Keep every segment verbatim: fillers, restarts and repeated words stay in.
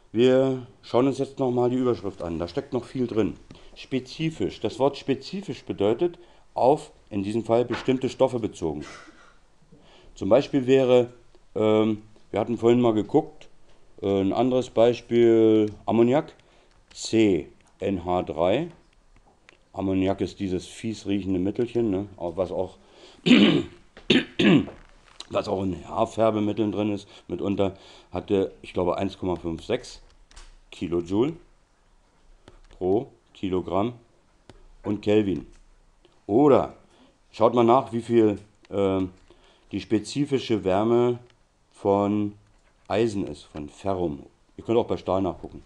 Wir schauen uns jetzt nochmal die Überschrift an. Da steckt noch viel drin. Spezifisch. Das Wort spezifisch bedeutet auf, in diesem Fall, bestimmte Stoffe bezogen. Zum Beispiel wäre, ähm, wir hatten vorhin mal geguckt, äh, ein anderes Beispiel, Ammoniak, C N H drei. Ammoniak ist dieses fies riechende Mittelchen, ne, was auch was auch in Haarfärbemitteln drin ist, mitunter hatte, ich glaube, eins Komma sechsundfünfzig Kilojoule pro Kilogramm und Kelvin. Oder schaut mal nach, wie viel äh, die spezifische Wärme von Eisen ist, von Ferrum. Ihr könnt auch bei Stahl nachgucken.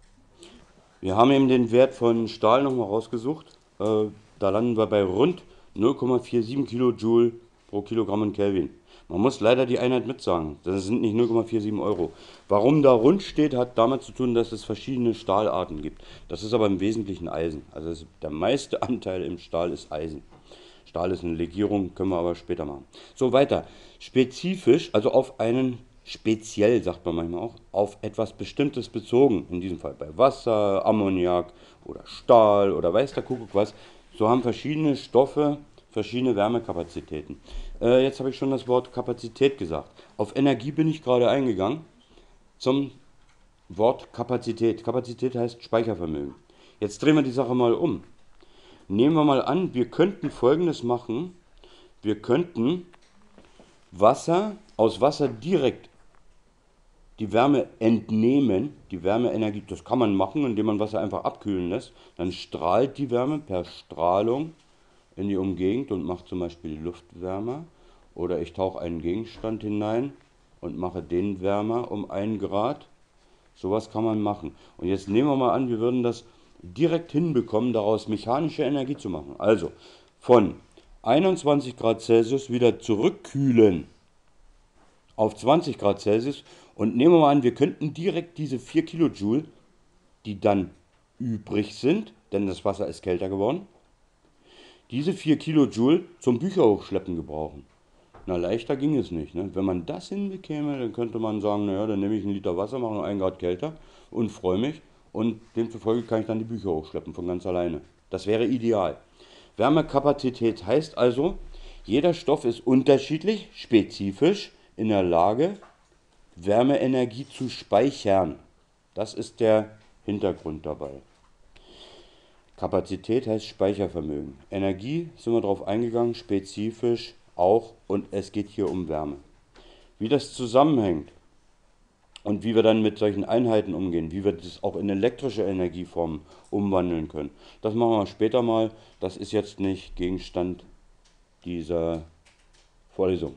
Wir haben eben den Wert von Stahl nochmal rausgesucht. Äh, da landen wir bei rund null Komma siebenundvierzig Kilojoule pro Kilogramm und Kelvin. Man muss leider die Einheit mitsagen. Das sind nicht null Komma siebenundvierzig Euro. Warum da rund steht, hat damit zu tun, dass es verschiedene Stahlarten gibt. Das ist aber im Wesentlichen Eisen. Also es, der meiste Anteil im Stahl ist Eisen. Stahl ist eine Legierung, können wir aber später machen. So, weiter. Spezifisch, also auf einen, speziell sagt man manchmal auch, auf etwas Bestimmtes bezogen. In diesem Fall bei Wasser, Ammoniak oder Stahl oder weiß der Kuckuck was. So haben verschiedene Stoffe verschiedene Wärmekapazitäten. Äh, jetzt habe ich schon das Wort Kapazität gesagt. Auf Energie bin ich gerade eingegangen. Zum Wort Kapazität. Kapazität heißt Speichervermögen. Jetzt drehen wir die Sache mal um. Nehmen wir mal an, wir könnten Folgendes machen. Wir könnten Wasser, aus Wasser direkt die Wärme entnehmen, die Wärmeenergie, das kann man machen, indem man Wasser einfach abkühlen lässt. Dann strahlt die Wärme per Strahlung in die Umgegend und mache zum Beispiel die Luft wärmer. Oder ich tauche einen Gegenstand hinein und mache den wärmer um ein Grad. Sowas kann man machen. Und jetzt nehmen wir mal an, wir würden das direkt hinbekommen, daraus mechanische Energie zu machen. Also von einundzwanzig Grad Celsius wieder zurückkühlen auf zwanzig Grad Celsius. Und nehmen wir mal an, wir könnten direkt diese vier Kilojoule, die dann übrig sind, denn das Wasser ist kälter geworden, diese vier Kilojoule zum Bücherhochschleppen gebrauchen. Na, leichter ging es nicht. Ne? Wenn man das hinbekäme, dann könnte man sagen, naja, dann nehme ich einen Liter Wasser, mache noch einen Grad kälter und freue mich. Und demzufolge kann ich dann die Bücher hochschleppen von ganz alleine. Das wäre ideal. Wärmekapazität heißt also, jeder Stoff ist unterschiedlich, spezifisch in der Lage, Wärmeenergie zu speichern. Das ist der Hintergrund dabei. Kapazität heißt Speichervermögen. Energie sind wir darauf eingegangen, spezifisch auch, und es geht hier um Wärme. Wie das zusammenhängt und wie wir dann mit solchen Einheiten umgehen, wie wir das auch in elektrische Energieformen umwandeln können, das machen wir später mal. Das ist jetzt nicht Gegenstand dieser Vorlesung.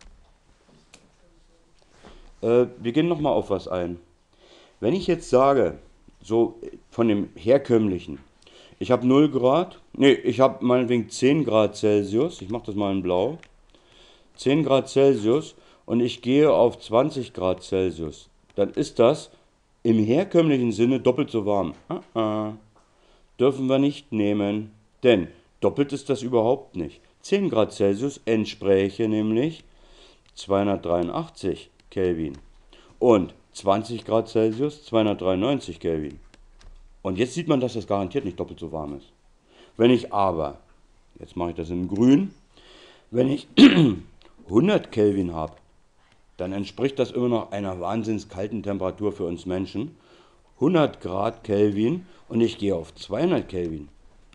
Äh, wir gehen nochmal auf was ein. Wenn ich jetzt sage, so von dem herkömmlichen, ich habe null Grad, nee, ich habe meinetwegen zehn Grad Celsius, ich mache das mal in blau, zehn Grad Celsius und ich gehe auf zwanzig Grad Celsius, dann ist das im herkömmlichen Sinne doppelt so warm. Ah, ah. Dürfen wir nicht nehmen, denn doppelt ist das überhaupt nicht. zehn Grad Celsius entspräche nämlich zweihundertdreiundachtzig Kelvin und zwanzig Grad Celsius zweihundertdreiundneunzig Kelvin. Und jetzt sieht man, dass das garantiert nicht doppelt so warm ist. Wenn ich aber, jetzt mache ich das in grün, wenn ich hundert Kelvin habe, dann entspricht das immer noch einer wahnsinns kalten Temperatur für uns Menschen. hundert Grad Kelvin und ich gehe auf zweihundert Kelvin,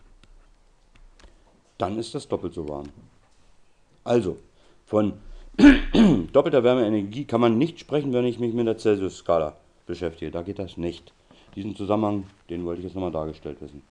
dann ist das doppelt so warm. Also, von doppelter Wärmeenergie kann man nicht sprechen, wenn ich mich mit der Celsius-Skala beschäftige. Da geht das nicht. Diesen Zusammenhang, den wollte ich jetzt nochmal dargestellt wissen.